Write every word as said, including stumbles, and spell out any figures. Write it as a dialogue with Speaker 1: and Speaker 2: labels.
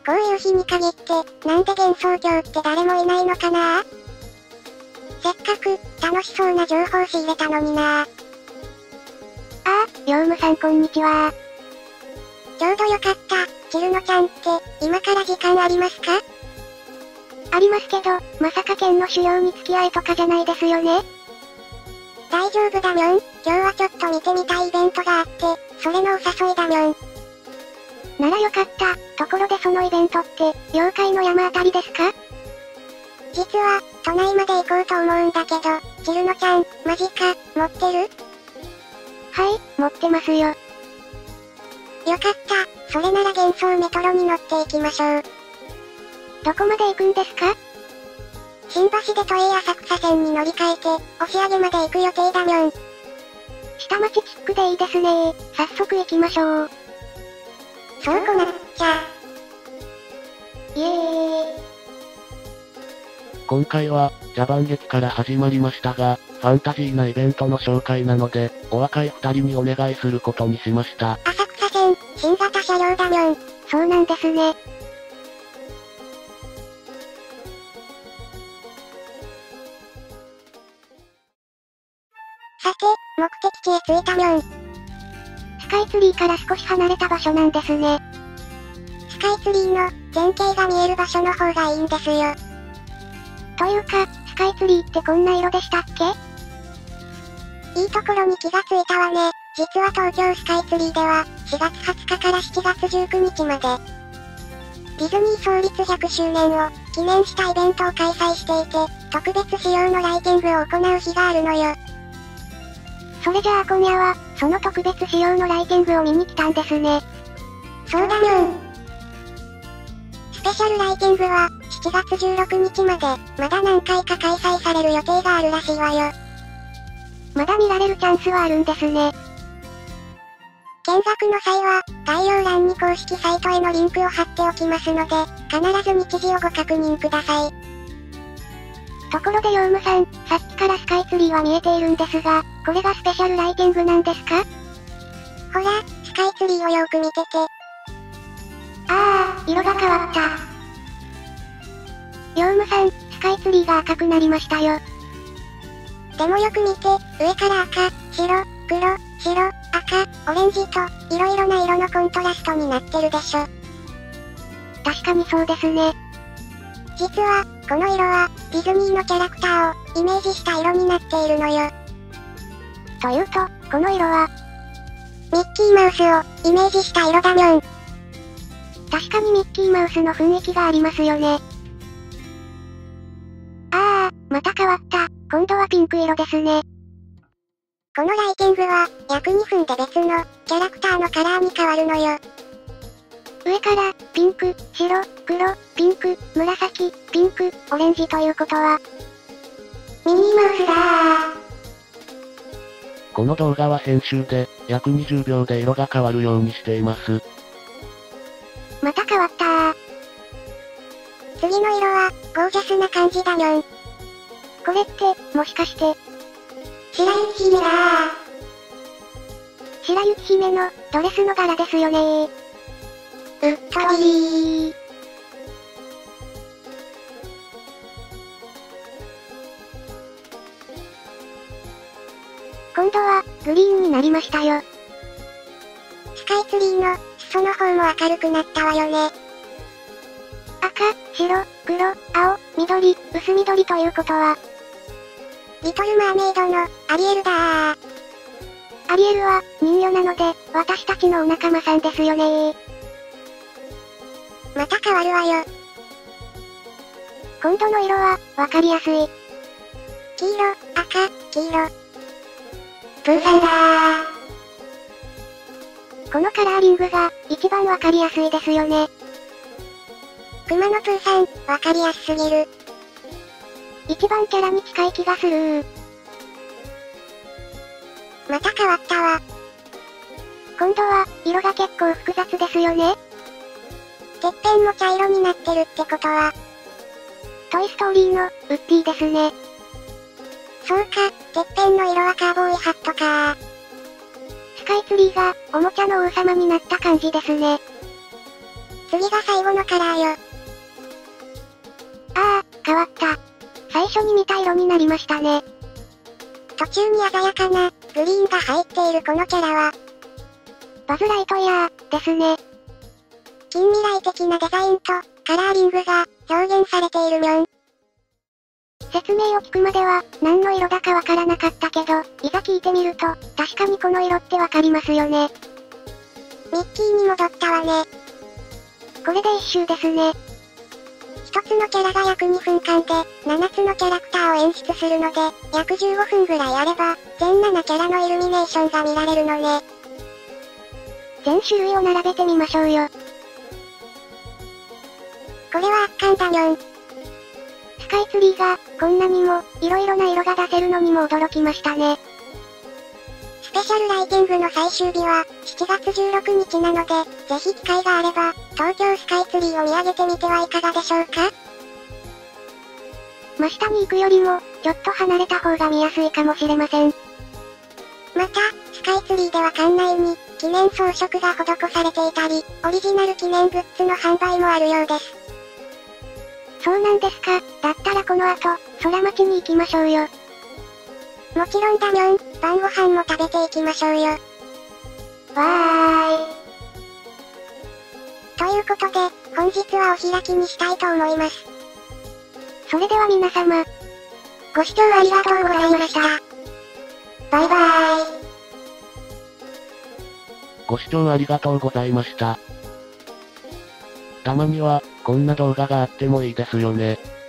Speaker 1: こういう日に限って、なんで幻想郷って誰もいないのかな？せっかく、楽しそうな情報仕入れたのにな。あ
Speaker 2: あ、ヨウムさんこんにちは。
Speaker 1: ちょうどよかった、チルノちゃんって、今から時間ありますか？
Speaker 2: ありますけど、まさか県の主要に付き合いとかじゃないですよね？
Speaker 1: 大丈夫だみょん、今日はちょっと見てみたいイベントがあって、それのお誘いだみょん。
Speaker 2: ならよかった、ところでそのイベントって、妖怪の山あたりですか？
Speaker 1: 実は、都内まで行こうと思うんだけど、チルノちゃん、マジか、持ってる？
Speaker 2: はい、持ってますよ。よ
Speaker 1: かった、それなら幻想メトロに乗っていきましょう。
Speaker 2: どこまで行くんですか？
Speaker 1: 新橋で都営浅草線に乗り換えて、押上まで行く予定だみょん。
Speaker 2: 下町チックでいいですねー。早速行きましょう。
Speaker 1: そうこなっちゃ。
Speaker 2: イエーイ。
Speaker 3: 今回は、茶番劇から始まりましたが、ファンタジーなイベントの紹介なので、お若い二人にお願いすることにしました。
Speaker 1: 浅草線、新型車両だみょん。
Speaker 2: そうなんですね。
Speaker 1: さて、目的地へ着いたみょん。
Speaker 2: スカイツリーから少し離れた場所なんですね。
Speaker 1: スカイツリーの全景が見える場所の方がいいんですよ。
Speaker 2: というか、スカイツリーってこんな色でしたっけ？
Speaker 1: いいところに気がついたわね。実は東京スカイツリーでは、しがつはつかからしちがつじゅうくにちまで、ディズニー創立ひゃくしゅうねんを記念したイベントを開催していて、特別仕様のライティングを行う日があるのよ。
Speaker 2: それじゃあ今夜は、その特別仕様のライティングを見に来たんですね。
Speaker 1: そうだみょん。スペシャルライティングは、しちがつじゅうろくにちまで、まだ何回か開催される予定があるらしいわよ。
Speaker 2: まだ見られるチャンスはあるんですね。
Speaker 1: 見学の際は、概要欄に公式サイトへのリンクを貼っておきますので、必ず日時をご確認ください。
Speaker 2: ところでヨウムさん、さっきからスカイツリーは見えているんですが、これがスペシャルライティングなんですか？
Speaker 1: ほら、スカイツリーをよーく見てて。
Speaker 2: あー、色が変わった。ヨウムさん、スカイツリーが赤くなりましたよ。
Speaker 1: でもよく見て、上から赤、白、黒、白、赤、オレンジと、いろいろな色のコントラストになってるでしょ。
Speaker 2: 確かにそうですね。
Speaker 1: 実は、この色は、ディズニーのキャラクターを、イメージした色になっているのよ。
Speaker 2: というと、この色は、
Speaker 1: ミッキーマウスを、イメージした色だみょん。
Speaker 2: 確かにミッキーマウスの雰囲気がありますよね。あー、また変わった。今度はピンク色ですね。
Speaker 1: このライティングは、約にふんで別の、キャラクターのカラーに変わるのよ。
Speaker 2: 上から、ピンク、白、黒、ピンク、紫、ピンク、オレンジということは、
Speaker 1: ミニーマウスだー。
Speaker 3: この動画は編集で、約にじゅうびょうで色が変わるようにしています。
Speaker 2: また変わったー。
Speaker 1: 次の色は、ゴージャスな感じだにょん。
Speaker 2: これって、もしかして、
Speaker 1: 白雪姫だー。
Speaker 2: 白雪姫の、ドレスの柄ですよねー。
Speaker 1: うっとりー。
Speaker 2: 今度は、グリーンになりましたよ。
Speaker 1: スカイツリーの、裾の方も明るくなったわよね。
Speaker 2: 赤、白、黒、青、緑、薄緑ということは、
Speaker 1: リトルマーメイドの、アリエルだー。
Speaker 2: アリエルは、人魚なので、私たちのお仲間さんですよねー。
Speaker 1: また変わるわよ。
Speaker 2: 今度の色は、わかりやすい。
Speaker 1: 黄色、赤、黄色。プーさんだー。
Speaker 2: このカラーリングが、一番わかりやすいですよね。
Speaker 1: クマのプーさん、わかりやすすぎる。
Speaker 2: 一番キャラに近い気がするー。
Speaker 1: また変わったわ。
Speaker 2: 今度は、色が結構複雑ですよね。
Speaker 1: てっぺんも茶色になってるってことは、
Speaker 2: トイストーリーの、ウッディですね。
Speaker 1: そうか、てっぺんの色はカーボーイハットかー。
Speaker 2: スカイツリーが、おもちゃの王様になった感じですね。
Speaker 1: 次が最後のカラーよ。
Speaker 2: ああ、変わった。最初に見た色になりましたね。
Speaker 1: 途中に鮮やかな、グリーンが入っているこのキャラは、
Speaker 2: バズ・ライトイヤー、ですね。
Speaker 1: 近未来的なデザインと、カラーリングが、表現されているにょん。
Speaker 2: 説明を聞くまでは、何の色だかわからなかったけど、いざ聞いてみると、確かにこの色ってわかりますよね。
Speaker 1: ミッキーに戻ったわね。
Speaker 2: これで一周ですね。
Speaker 1: 一つのキャラが約にふんかんで、ななつのキャラクターを演出するので、約じゅうごふんぐらいあれば、全ななキャラのイルミネーションが見られるのね。
Speaker 2: 全種類を並べてみましょうよ。
Speaker 1: これは圧巻だにょん。
Speaker 2: スカイツリーが、こんなにも、色々な色が出せるのにも驚きましたね。
Speaker 1: スペシャルライティングの最終日は、しちがつじゅうろくにちなので、ぜひ機会があれば、東京スカイツリーを見上げてみてはいかがでしょうか？
Speaker 2: 真下に行くよりも、ちょっと離れた方が見やすいかもしれません。
Speaker 1: また、スカイツリーでは館内に、記念装飾が施されていたり、オリジナル記念グッズの販売もあるようです。
Speaker 2: そうなんですか。だったらこの後、空町に行きましょうよ。
Speaker 1: もちろんだにょん、晩ご飯も食べていきましょうよ。
Speaker 2: わーい。
Speaker 1: ということで、本日はお開きにしたいと思います。
Speaker 2: それでは皆様、
Speaker 1: ご視聴ありがとうございました。バイバーイ。
Speaker 3: ご視聴ありがとうございました。たまには、こんな動画があってもいいですよね。